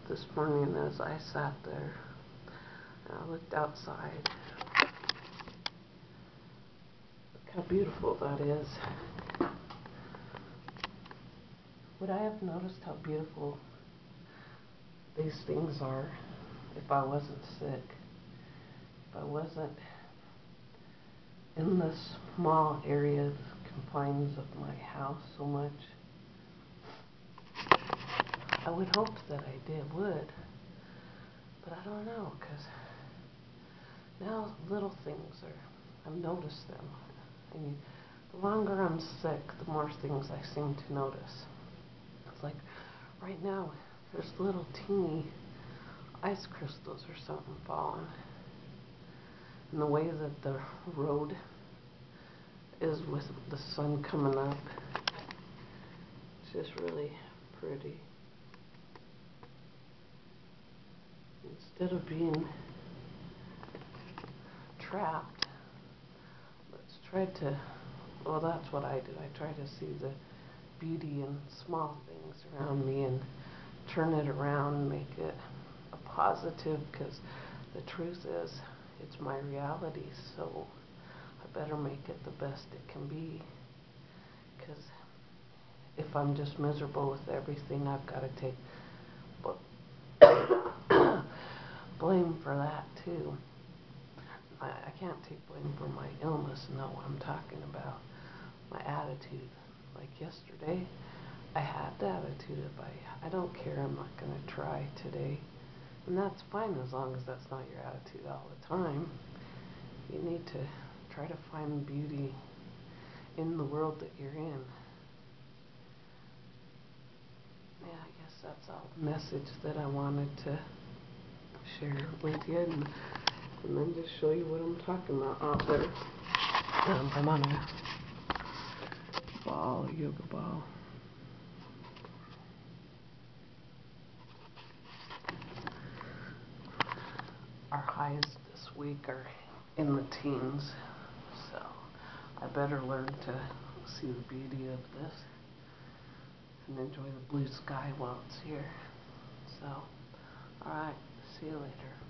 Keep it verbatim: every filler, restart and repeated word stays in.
this morning as I sat there and I looked outside. Look how beautiful that is. Would I have noticed how beautiful these things are if I wasn't sick? If I wasn't in the small area confines of my house so much? I would hope that I did, would, but I don't know, because now little things are, I've noticed them. I mean, the longer I'm sick, the more things I seem to notice. It's like, right now, there's little teeny ice crystals or something falling. And the way that the road is with the sun coming up, it's just really pretty. Instead of being trapped, let's try to, well, that's what I do. I try to see the beauty in small things around me and turn it around and make it a positive, because the truth is, it's my reality, so I better make it the best it can be, because if I'm just miserable with everything, I've got to take blame for that too. I, I can't take blame for my illness. No, I'm talking about my attitude. Like yesterday, I had the attitude of I, I don't care, I'm not going to try today. And that's fine as long as that's not your attitude all the time. You need to try to find beauty in the world that you're in. Yeah, I guess that's all the message that I wanted to share with you, and, and then just show you what I'm talking about out there. Um, I'm on a ball, yoga ball. Our highs this week are in the teens, so I better learn to see the beauty of this and enjoy the blue sky while it's here. So, alright, see you later.